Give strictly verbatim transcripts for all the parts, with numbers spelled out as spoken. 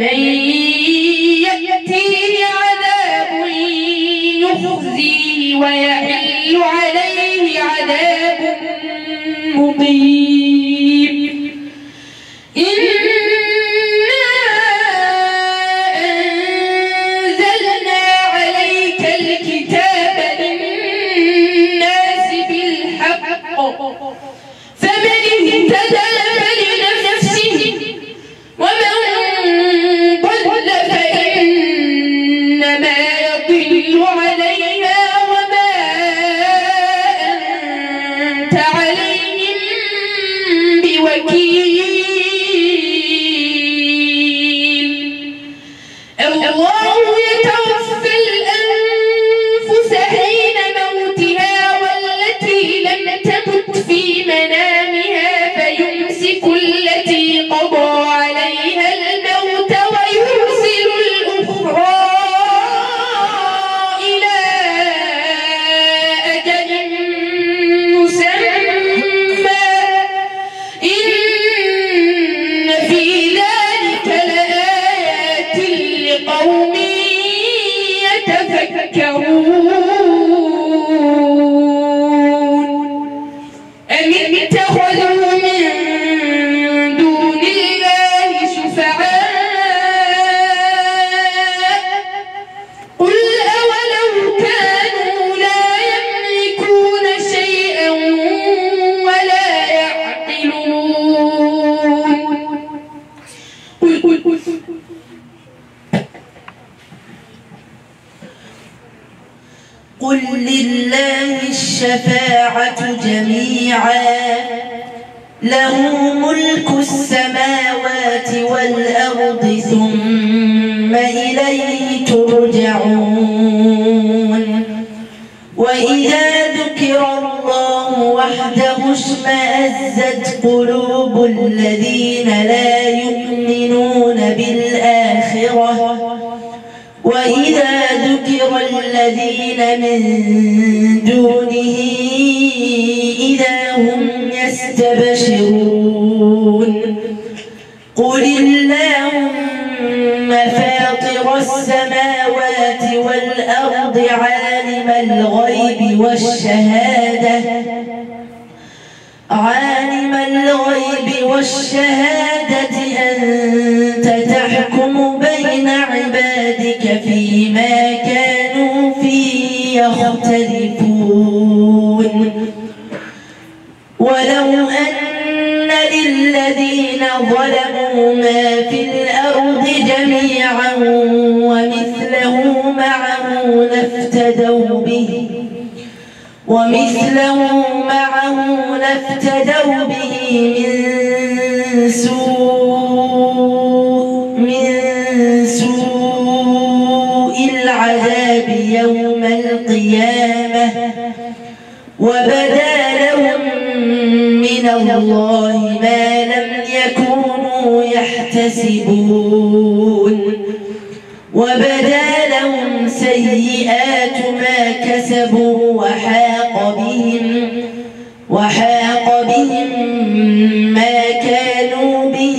من يأتيه عذاب يخزيه ويحل عليه عذاب مقيم. إنا أنزلنا عليك الكتاب للناس بالحق فمن اهتدى فلنفسه ومن ضل فإنما يضل عليها وما أنت عليهم بوكيل. الله يتوفى الأنفس حين موتها والتي لم تمت في منامها فيمسك التي قضى عليها الموت ويرسل الأخرى إلى أجل مسمى إن في ذلك لآيات لقوم يتفكرون. أم اتخذوا من دون الله شفعاء قل أولو كانوا لا يملكون شيئا ولا يعقلون. قل قل قل قل لله الشفاعة جميعا له ملك السماوات والأرض ثم إليه ترجعون. وإذا ذكر الله وحده اشمأزت قلوب الذين لا يؤمنون بالآخرة وإذا ذكر الذين من دونه إذا هم يستبشرون. قل اللهم فاطر السماوات والأرض عالم الغيب والشهادة عالم الغيب والشهادة أنت تحكم بين عبادك فيما كانوا فيه يختلفون. ولو أن للذين ظلموا ما في الأرض جميعا ومثله معه لافتدوا به ومثله معه لافتدوا به من سوء من سوء العذاب يوم القيامة وبدا لهم من الله ما لم يكونوا يحتسبون. وبدا لهم سيئات ما كسبوا وحاق بهم وحاق بهم ما كانوا به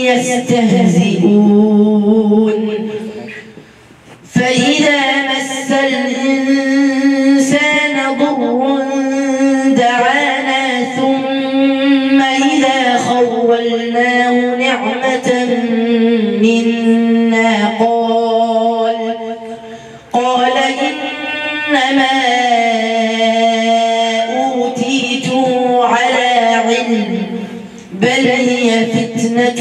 يستهزئون. فإذا مس الإنسان ضر دعانا ثم إذا خولناه نعمة منا قال قال إنما أوتيته على علم بل هي فتنة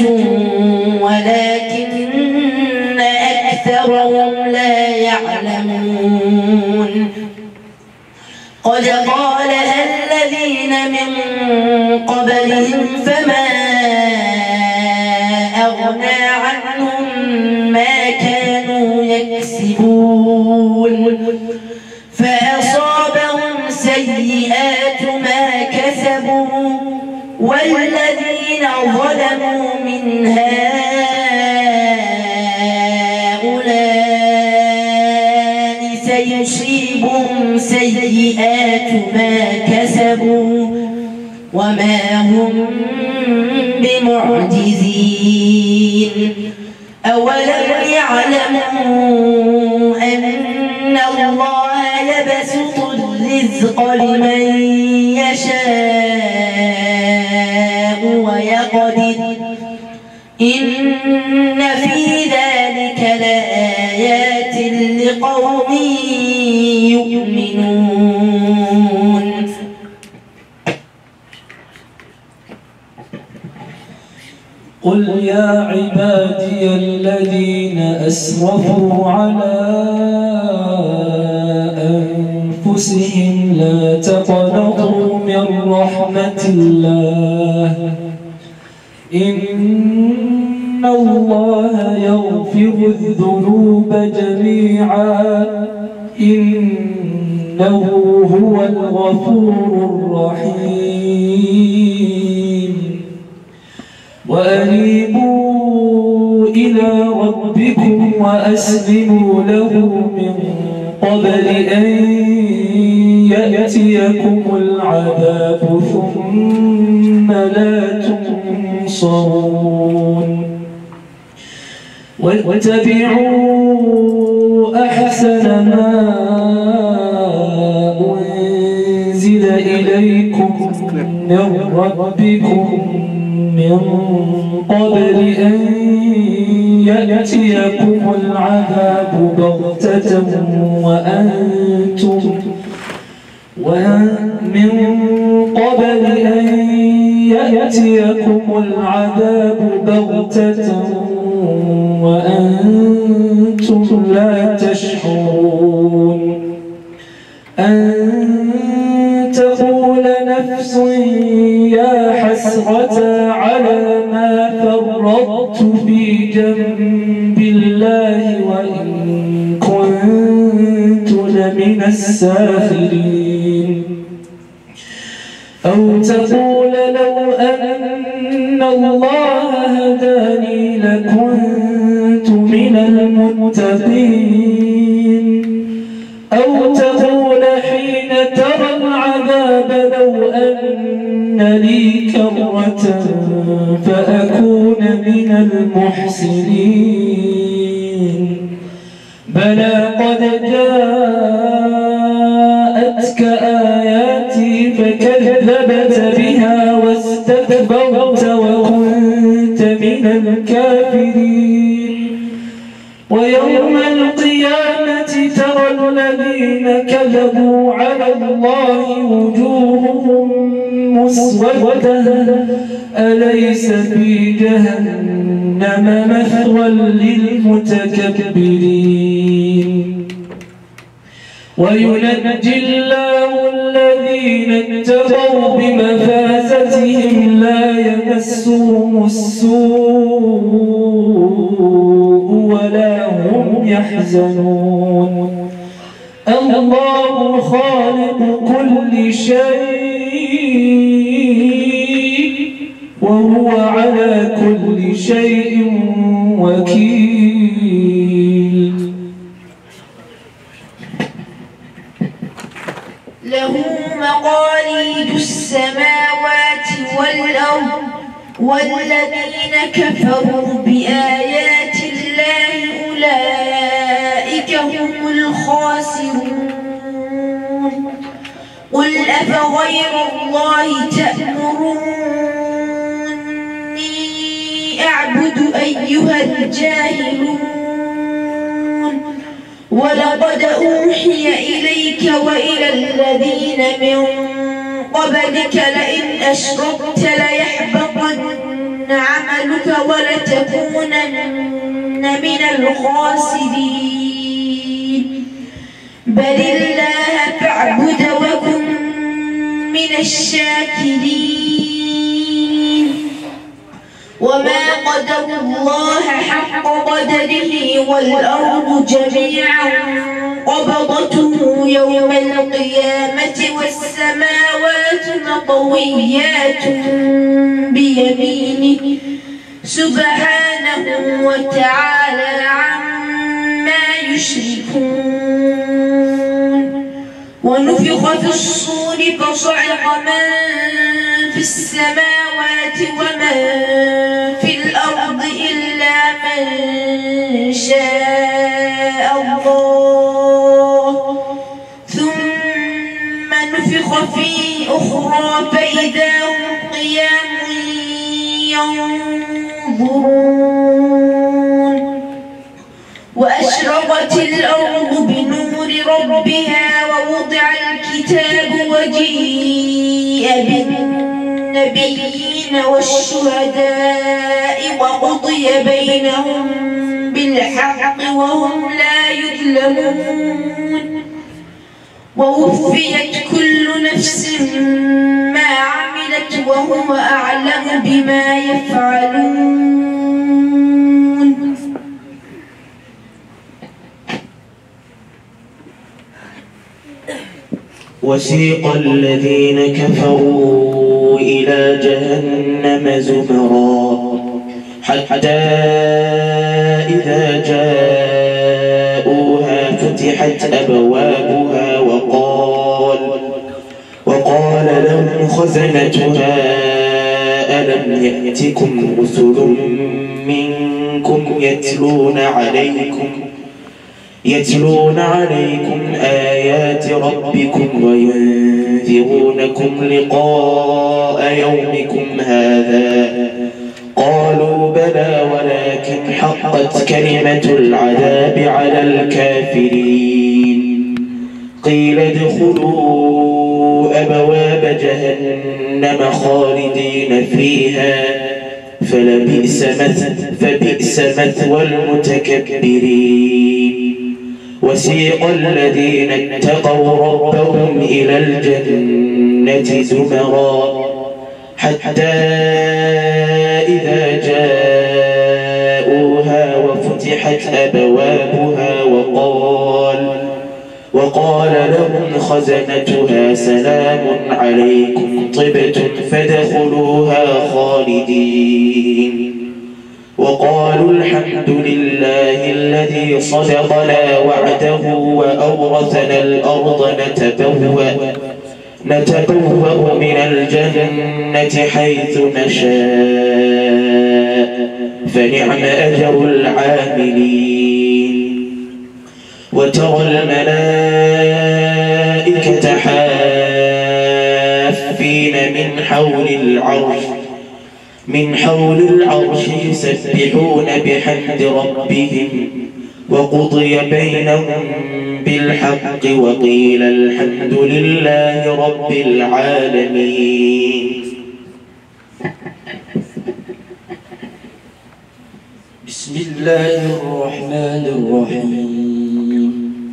ولكن أكثرهم لا يعلمون. قد قالها الذين من قبلهم فما أغنى عنهم ما كانوا يكسبون فأصابهم سيئات ما كسبوا والذين ظلموا من هؤلاء سيصيبهم سيئات ما كسبوا وما هم بمعجزين. أولم يعلموا أن الله يبسط الرزق لمن يشاء ويقدر إن في ذلك لآيات لقوم يؤمنون قل يا عبادي الذين أسرفوا على أنفسهم لا تقنطوا من رحمة الله إن الله يغفر الذنوب جميعا إنه هو الغفور الرحيم وأنيبوا إلى ربكم وأسلموا له من قبل أن يأتيكم العذاب ثم لا تنصرون واتبعوا أحسن ما أنزل إليكم من ربكم من قبل أن يأتيكم العذاب بغتة وأنتم ومن قبل أن يأتيكم العذاب بغتة وأنتم لا تشعرون أن تقول نفس يا حسرة على ما فرطت في جنب الله وإن كنت لمن الساخرين أو تقول لو أن الله هداني لكنت من المتقين أو تقول حين ترى العذاب لو أن لي كرة فأكون من المحسنين بلى قد جاءتك آياتي فكذبت بها واستكبرت وكنت من الكافرين ويوم القيامة ترى الذين كذبوا على الله وجوههم مسودة أليس في جهنم مثوى للمتكبرين وينجي الله الذين اتقوا بمفازتهم لا يمسهم السوء ولا هم يحزنون الله خالق كل شيء وهو على كل شيء وكيل له مقاليد السماوات والأرض والذين كفروا بآيات الله أولئك هم الخاسرون قل أفغير الله تأمروني أعبد أيها الجاهلون ولقد أوحي إليك وإلى الذين من قبلك لئن أشركت ليحبطن عملك ولتكونن من الخاسرين بل الله فاعبد وكن من الشاكرين وما قدر الله حق قدره والأرض جميعا قبضته يوم القيامة والسماوات مطويات بيمينه سبحانه وتعالى عما يشركون ونفخ في الصور فصعق من في السماوات ومن في الأرض إلا من فإذا هم قيام ينظرون وأشرقت الأرض بنور ربها ووضع الكتاب وجيء بالنبيين والشهداء وقضي بينهم بالحق وهم لا يظلمون ووفيت كل نفس ما عملت وهو أعلم بما يفعلون. وسيق الذين كفروا إلى جهنم زمرا حتى إذا جاءوها فتحت أبوابها وقال وقال لهم خزنتها ألم يأتكم رسل منكم يتلون عليكم يتلون عليكم آيات ربكم وينذرونكم لقاء يومكم هذا قالوا بلى ولكن حقت كلمة العذاب على الكافرين قيل ادخلوا أبواب جهنم خالدين فيها فلبئس مث فبئس مثوى المتكبرين. وسيق الذين اتقوا ربهم إلى الجنة زمرا حتى إذا جاءوها وفتحت أبوابها وقال وقال لهم خزنتها سلام عليكم طبتم فادخلوها خالدين وقالوا الحمد لله الذي صدقنا وعده وأورثنا الأرض نتبوأ نتبوأ من الجنة حيث نشاء فنعم أجر العاملين. وترى الملائكة حافين من حول العرش من حول العرش يسبحون بحمد ربهم وقضي بينهم بالحق وقيل الحمد لله رب العالمين. بسم الله الرحمن الرحيم.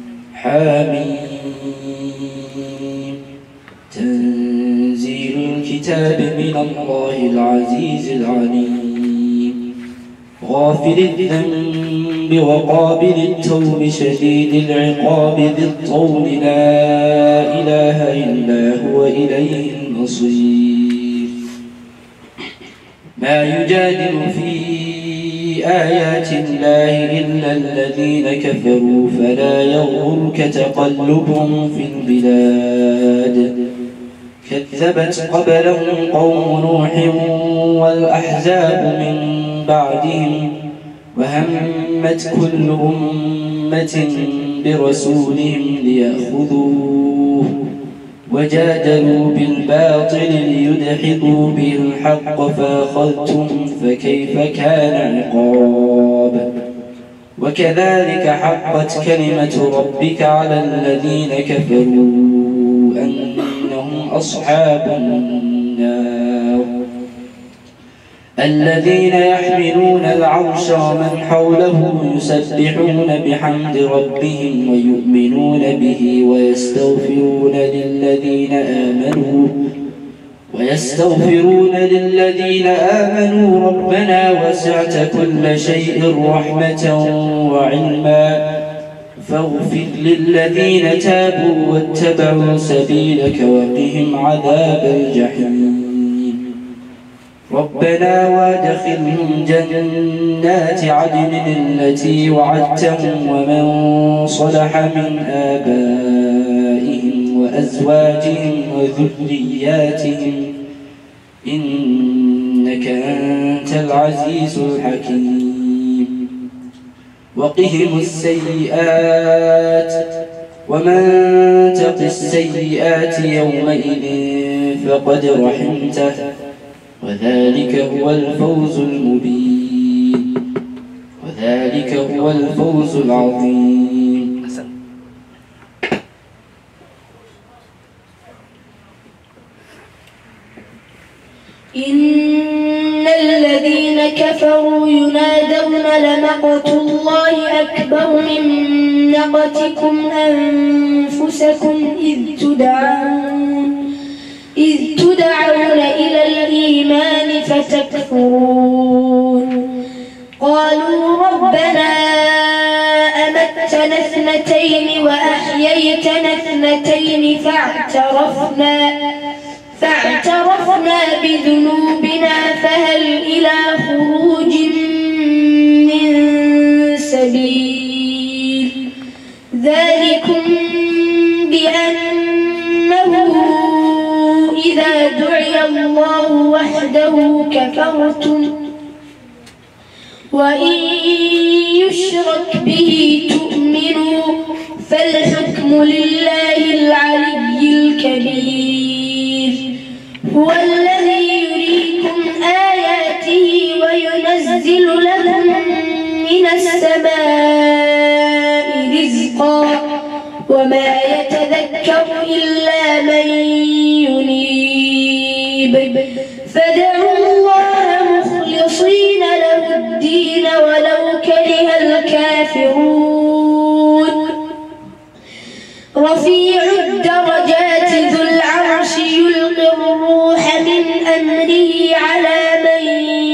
حميم. تنزيل الكتاب من الله العزيز العليم غافر الذنب وقابل التوب شديد العقاب ذي الطول لا إله إلا هو إليه المصير. ما يجادل في آيات الله إلا الذين كفروا فلا يغرك تقلبهم في البلاد. كذبت قبلهم قوم نوح والأحزاب من بعدهم وهمت كل أمة برسولهم ليأخذوه وجادلوا بالباطل ليدحضوا به الحق فأخذتهم فكيف كان عقاب. وكذلك حقت كلمة ربك على الذين كفروا أنهم أصحاب النار الذين يحملون العرش ومن حوله يسبحون بحمد ربهم ويؤمنون به ويستغفرون للذين آمنوا ويستغفرون للذين آمنوا ربنا وسعت كل شيء رحمة وعلما فاغفر للذين تابوا واتبعوا سبيلك وقهم عذاب الجحيم. ربنا وادخلهم جنات عدن التي وعدتهم ومن صلح من آبائهم وأزواجهم وذرياتهم إنك أنت العزيز الحكيم. وقهم السيئات ومن تق السيئات يومئذ فقد رحمته وذلك هو الفوز المبين وذلك هو الفوز العظيم. إن الذين كفروا ينادون لمقت الله أكبر من مقتكم أنفسكم إذ تدعون إذ تدعون إلى الإيمان فتكفرون. قالوا ربنا أمتنا اثنتين وأحييتنا اثنتين فاعترفنا فاعترفنا بذنوبنا فهل إلى خروج من سبيل. ذلكم بأنه إذا دعي الله وحده كفرتم وإن يشرك به تؤمنوا فالحكم لله العلي الكبير. هو الذي يريكم آياته وينزل لكم من السماء رزقا وما يتذكر إلا من ينيب. فادعوا الله مخلصين له الدين ولو كره الكافرون. رفيع الدرجات ذو العرش يلقي الروح من أمره على من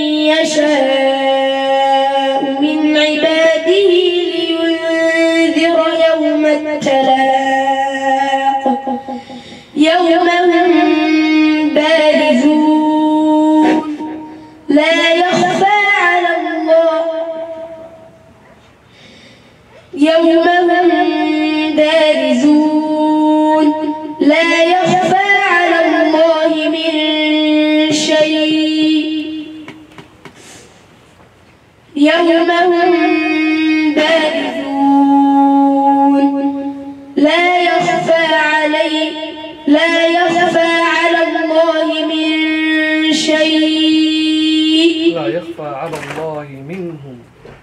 يشاء من عباده لينذر يوم التلاق يوم هم بارزون لا يخفى على الله يوم هم بارزون لا يخفى على الله من شيء يوم هم بارزون لا يخفى عليه لا يخفى على الله من شيء لا يخفى على الله منهم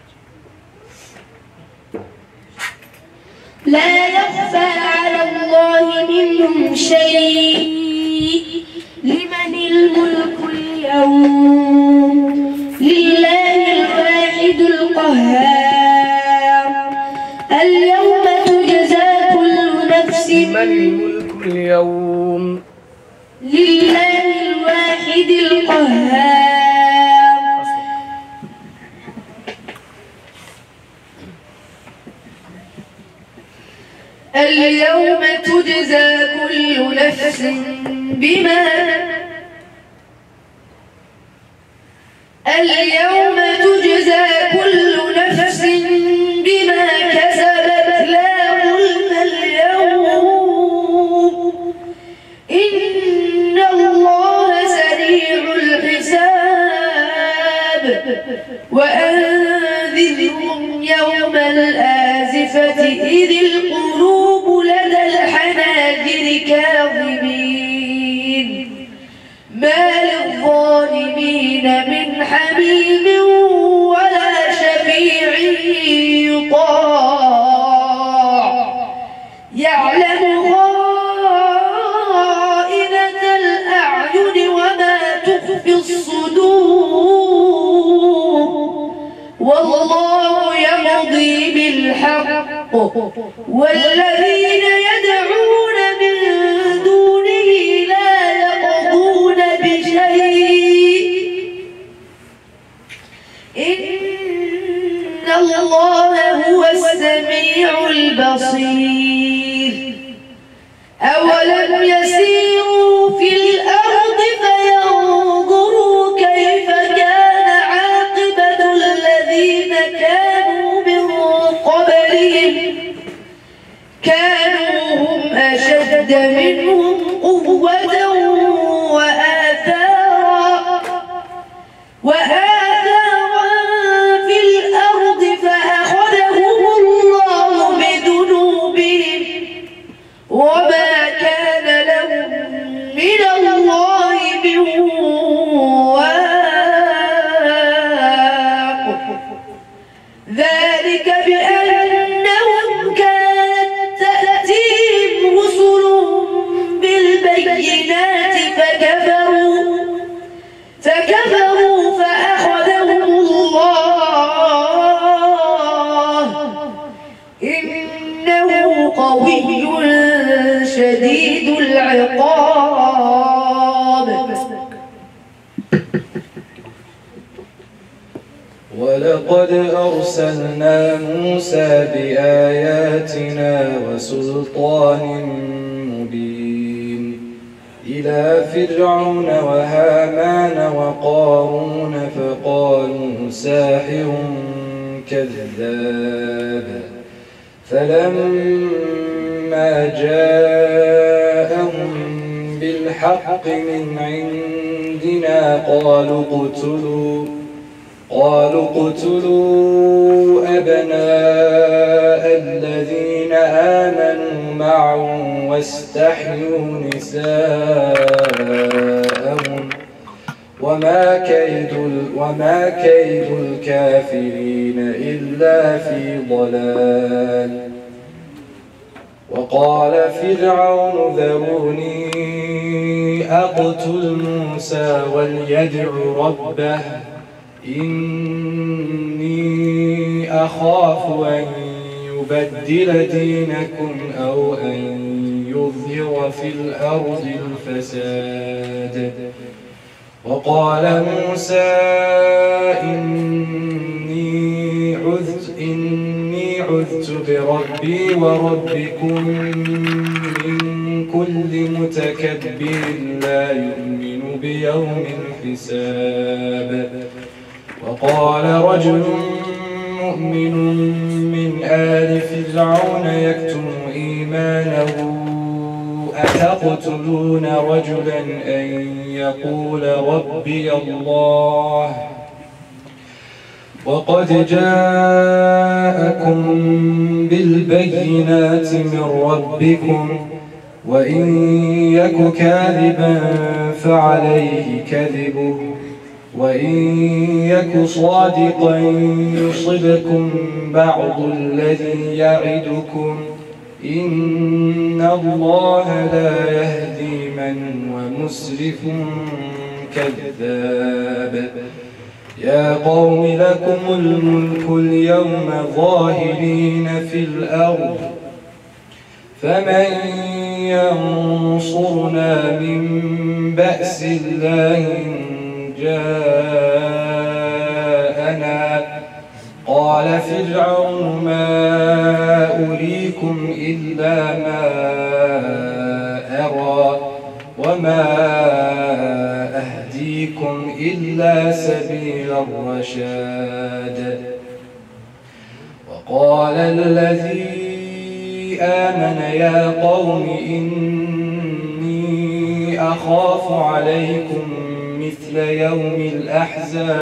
لا يخفى على الله منهم شيء. لمن الملك اليوم لله الواحد القهار. اليوم تجزى كل نفس من الملك اليوم لله الواحد القهار. اليوم تجزى كل نفس بما اليوم تجزى كل نفس بما كسبت لا ظلم اليوم إن الله سريع الحساب. وأنذرهم يوم الآزفة إذ القلوب لدى الحناجر كاظمين ما للظالمين من حميم ولا شفيع يطاع يعلم خائنة الأعين وما تخفي الصدور. والله يقضي بالحق والذين يدعون من دونه لا يقضون بشيء إن الله هو السميع البصير. أولم يسيروا في الأرض فينظروا كيف كان عاقبة الذين كانوا من قبلهم كانوا هم أشد منهم قوة وآثارا وآثارا في الأرض فأخذهم الله بذنوبهم وما كان لهم ولقد أرسلنا موسى بآياتنا وسلطان مبين إلى فرعون وهامان وقارون فقالوا ساحر كذاب فلما جاءهم بالحق من عندنا قالوا اقتلوا قالوا اقتلوا أبناء الذين آمنوا معه واستحيوا نساءهم وما كيد وما كيد الكافرين إلا في ضلال. وقال فرعون ذروني أقتل موسى وليدع ربه إني أخاف أن يبدل دينكم أو أن يظهر في الأرض الفساد. وقال موسى إني عذت إني عذت بربي وربكم من كل متكبر لا يؤمن بيوم الحساب. وقال رجل مؤمن من آل فرعون يكتم إيمانه أتقتلون رجلا أن يقول ربي الله وقد جاءكم بالبينات من ربكم وإن يك كاذبا فعليه كذبه وإن يك صادقا يصبكم بعض الذي يعدكم إن الله لا يهدي من هو مسرف كذاب. يا قوم لكم الملك اليوم ظاهرين في الأرض فمن ينصرنا من بأس الله إن جاءنا. قال فرعون ما أريكم إلا ما أرى وما أهديكم إلا سبيل الرشاد. وقال الذي آمن يا قوم إني أخاف عليكم مثل يوم الأحزاب.